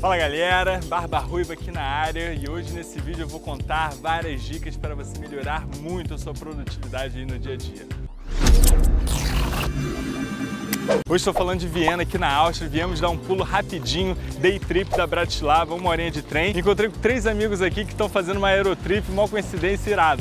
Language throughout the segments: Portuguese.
Fala galera, Barba Ruiva aqui na área e hoje nesse vídeo eu vou contar várias dicas para você melhorar muito a sua produtividade aí no dia a dia. Hoje estou falando de Viena, aqui na Áustria. Viemos dar um pulo rapidinho, day trip da Bratislava, 1 horinha de trem. Encontrei com 3 amigos aqui que estão fazendo uma aerotrip, uma coincidência irado.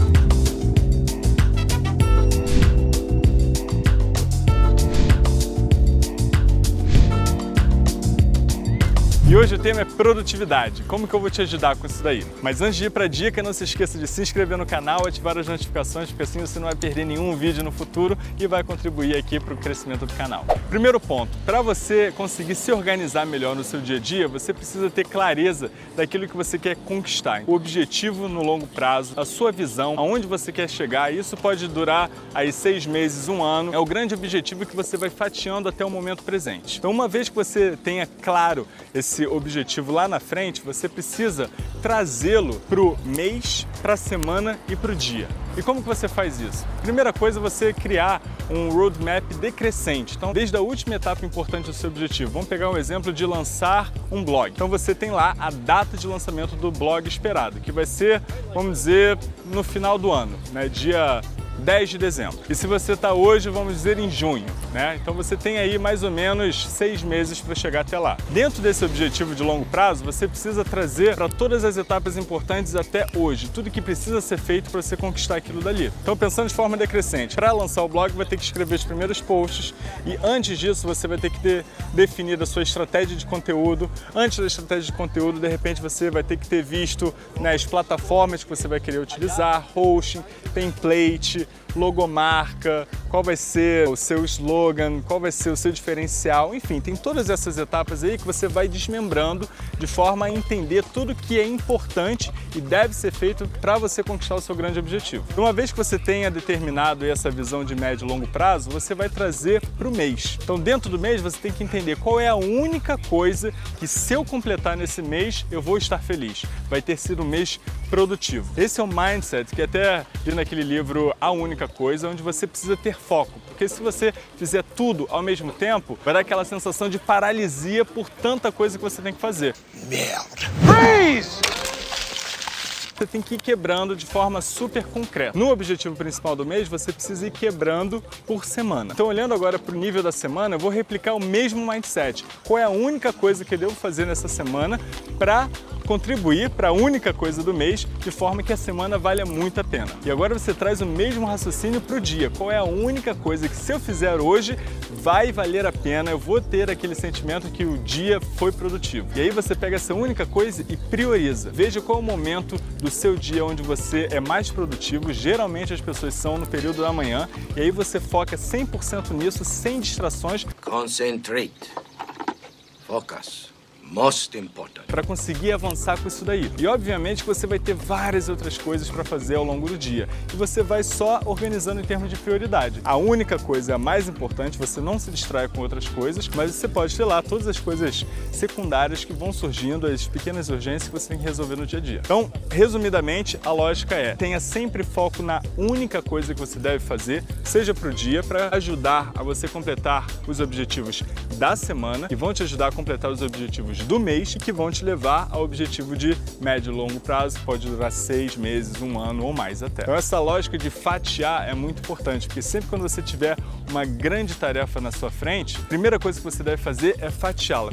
E hoje o tema é produtividade. Como que eu vou te ajudar com isso daí? Mas antes de ir para a dica, não se esqueça de se inscrever no canal, ativar as notificações, porque assim você não vai perder nenhum vídeo no futuro e vai contribuir aqui para o crescimento do canal. Primeiro ponto, para você conseguir se organizar melhor no seu dia a dia, você precisa ter clareza daquilo que você quer conquistar. O objetivo no longo prazo, a sua visão, aonde você quer chegar, isso pode durar aí 6 meses, 1 ano. É o grande objetivo que você vai fatiando até o momento presente. Então, uma vez que você tenha claro esse objetivo lá na frente, você precisa trazê-lo para o mês, para a semana e para o dia. E como que você faz isso? Primeira coisa é você criar um roadmap decrescente. Então, desde a última etapa importante do seu objetivo, vamos pegar um exemplo de lançar um blog. Então, você tem lá a data de lançamento do blog esperado, que vai ser, vamos dizer, no final do ano, né? Dia 10 de dezembro. E se você está hoje, vamos dizer, em junho, né? Então você tem aí mais ou menos 6 meses para chegar até lá. Dentro desse objetivo de longo prazo, você precisa trazer para todas as etapas importantes até hoje, tudo que precisa ser feito para você conquistar aquilo dali. Então, pensando de forma decrescente, para lançar o blog vai ter que escrever os primeiros posts e antes disso você vai ter que ter definido a sua estratégia de conteúdo. Antes da estratégia de conteúdo, de repente você vai ter que ter visto, né, as plataformas que você vai querer utilizar, hosting, template, logomarca, qual vai ser o seu slogan, qual vai ser o seu diferencial, enfim, tem todas essas etapas aí que você vai desmembrando de forma a entender tudo que é importante e deve ser feito para você conquistar o seu grande objetivo. Uma vez que você tenha determinado essa visão de médio e longo prazo, você vai trazer para o mês. Então, dentro do mês, você tem que entender qual é a única coisa que, se eu completar nesse mês, eu vou estar feliz. Vai ter sido um mês produtivo. Esse é o mindset que até vi naquele livro A Única Coisa, onde você precisa ter foco, porque se você fizer tudo ao mesmo tempo, vai dar aquela sensação de paralisia por tanta coisa que você tem que fazer. Merda! Freeze! Você tem que ir quebrando de forma super concreta. No objetivo principal do mês, você precisa ir quebrando por semana. Então, olhando agora para o nível da semana, eu vou replicar o mesmo mindset. Qual é a única coisa que eu devo fazer nessa semana para contribuir para a única coisa do mês, de forma que a semana valha muito a pena. E agora você traz o mesmo raciocínio para o dia. Qual é a única coisa que, se eu fizer hoje, vai valer a pena, eu vou ter aquele sentimento que o dia foi produtivo. E aí você pega essa única coisa e prioriza. Veja qual é o momento do seu dia onde você é mais produtivo. Geralmente as pessoas são no período da manhã, e aí você foca 100% nisso, sem distrações. Concentrate. Focus. Most important. Para conseguir avançar com isso daí. E obviamente que você vai ter várias outras coisas para fazer ao longo do dia. E você vai só organizando em termos de prioridade. A única coisa, a mais importante, você não se distrai com outras coisas, mas você pode ter lá todas as coisas secundárias que vão surgindo, as pequenas urgências que você tem que resolver no dia a dia. Então, resumidamente, a lógica é: tenha sempre foco na única coisa que você deve fazer, seja para o dia, para ajudar a você completar os objetivos da semana, que vão te ajudar a completar os objetivos do mês e que vão te levar ao objetivo de médio e longo prazo, que pode durar 6 meses, 1 ano ou mais até. Então, essa lógica de fatiar é muito importante, porque sempre quando você tiver uma grande tarefa na sua frente, a primeira coisa que você deve fazer é fatiá-la.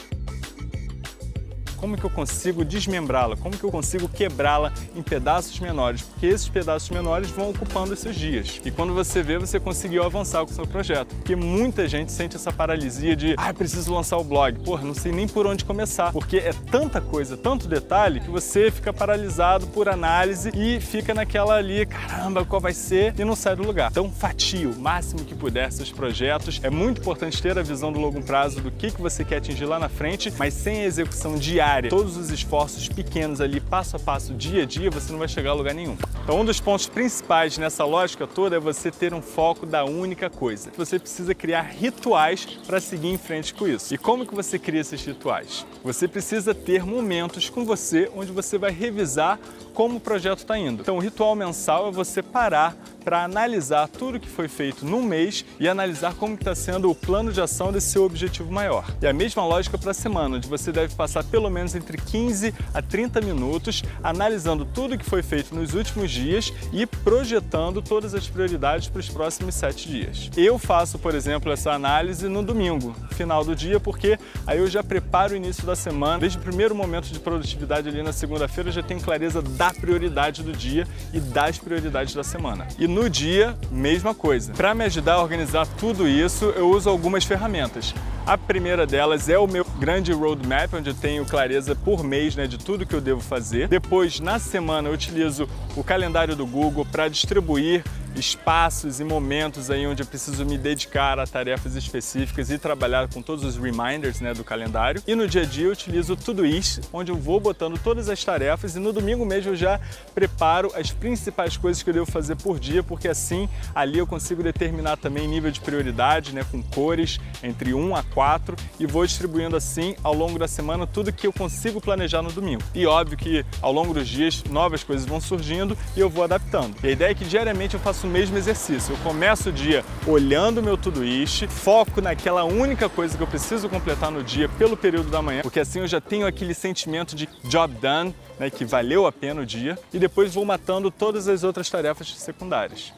Como que eu consigo desmembrá-la? Como que eu consigo quebrá-la em pedaços menores? Porque esses pedaços menores vão ocupando esses dias. E quando você vê, você conseguiu avançar com o seu projeto. Porque muita gente sente essa paralisia de preciso lançar o blog. Porra, não sei nem por onde começar. Porque é tanta coisa, tanto detalhe, que você fica paralisado por análise e fica naquela ali, caramba, qual vai ser? E não sai do lugar. Então, fatie o máximo que puder seus projetos. É muito importante ter a visão do longo prazo do que você quer atingir lá na frente, mas sem a execução diária, todos os esforços pequenos ali, passo a passo, dia a dia, você não vai chegar a lugar nenhum. Então, um dos pontos principais nessa lógica toda é você ter um foco da única coisa. Você precisa criar rituais para seguir em frente com isso. E como que você cria esses rituais? Você precisa ter momentos com você onde você vai revisar como o projeto está indo. Então, o ritual mensal é você parar para analisar tudo que foi feito num mês e analisar como está sendo o plano de ação desse seu objetivo maior. E a mesma lógica para a semana, onde você deve passar pelo menos entre 15 a 30 minutos analisando tudo que foi feito nos últimos dias e projetando todas as prioridades para os próximos 7 dias. Eu faço, por exemplo, essa análise no domingo, final do dia, porque aí eu já preparo o início da semana. Desde o primeiro momento de produtividade ali na segunda-feira, eu já tenho clareza da prioridade do dia e das prioridades da semana. E no dia, mesma coisa. Para me ajudar a organizar tudo isso, eu uso algumas ferramentas. A primeira delas é o meu grande roadmap, onde eu tenho clareza por mês, né, de tudo que eu devo fazer. Depois, na semana, eu utilizo o calendário do Google para distribuir espaços e momentos aí onde eu preciso me dedicar a tarefas específicas e trabalhar com todos os reminders, né, do calendário. E no dia a dia eu utilizo o Todoist, onde eu vou botando todas as tarefas e no domingo mesmo eu já preparo as principais coisas que eu devo fazer por dia, porque assim ali eu consigo determinar também nível de prioridade, né, com cores entre 1 a 4 e vou distribuindo assim ao longo da semana tudo que eu consigo planejar no domingo. E óbvio que ao longo dos dias novas coisas vão surgindo e eu vou adaptando. E a ideia é que diariamente eu faço o mesmo exercício. Eu começo o dia olhando o meu Todoist, foco naquela única coisa que eu preciso completar no dia pelo período da manhã, porque assim eu já tenho aquele sentimento de job done, né, que valeu a pena o dia, e depois vou matando todas as outras tarefas secundárias.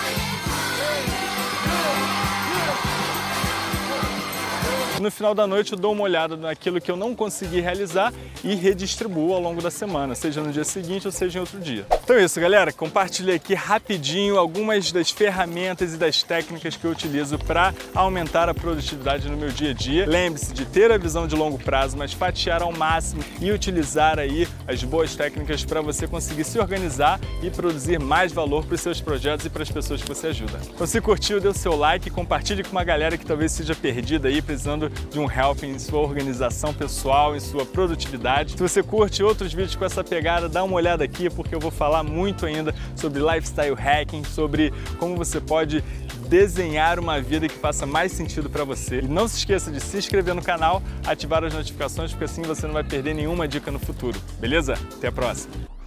No final da noite eu dou uma olhada naquilo que eu não consegui realizar e redistribuo ao longo da semana, seja no dia seguinte ou seja em outro dia. Então é isso, galera. Compartilhei aqui rapidinho algumas das ferramentas e das técnicas que eu utilizo para aumentar a produtividade no meu dia a dia. Lembre-se de ter a visão de longo prazo, mas fatiar ao máximo e utilizar aí as boas técnicas para você conseguir se organizar e produzir mais valor para os seus projetos e para as pessoas que você ajuda. Então se curtiu, dê o seu like, compartilhe com uma galera que talvez seja perdida aí, precisando de um help em sua organização pessoal, em sua produtividade. Se você curte outros vídeos com essa pegada, dá uma olhada aqui, porque eu vou falar muito ainda sobre lifestyle hacking, sobre como você pode desenhar uma vida que faça mais sentido para você. E não se esqueça de se inscrever no canal, ativar as notificações, porque assim você não vai perder nenhuma dica no futuro. Beleza? Até a próxima!